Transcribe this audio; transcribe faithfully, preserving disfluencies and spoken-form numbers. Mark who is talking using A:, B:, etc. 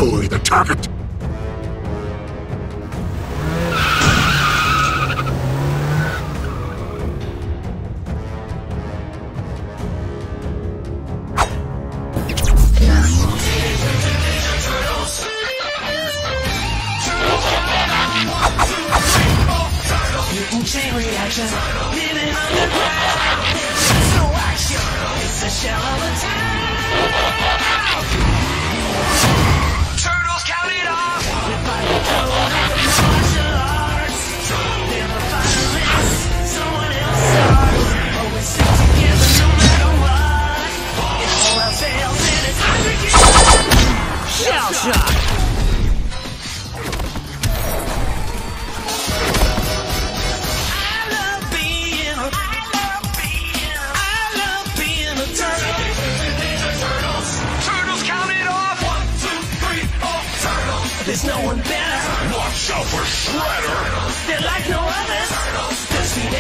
A: Destroy the target!
B: Chain reaction, living underground. There's no action, it's a shell of a town. Turtles count it off. We fight the code of the martial arts. Never finalists, someone else starts. Always stick together no matter what. If all else fails, then it's aggregate. Shell shock. There's no one better.
A: Watch out for Shredder!
B: They're like no others. Turtles. There's the